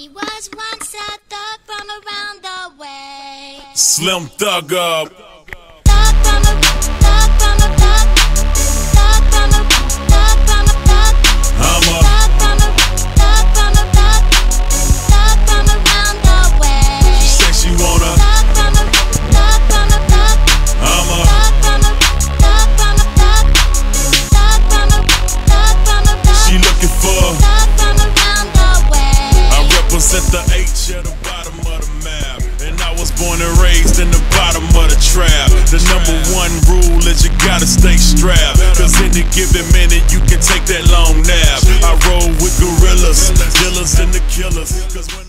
He was once a thug from around the way. Slim Thug Up. Thug from a thug from a thug. Thug from a thug from a thug. I'm a Thug from a thug from a thug. Thug from around the way. She say she wanna. Thug from a thug from a thug. I'm a Thug from a thug from a thug. Thug from a thug from a thug. She looking for. Thug from around the way. I represent the H at the bottom of the map, and I was born and raised in the bottom of the trap. The #1 rule is you gotta stay strapped, cause any given minute you can take that long nap. I roll with gorillas, dealers and the killers, cause when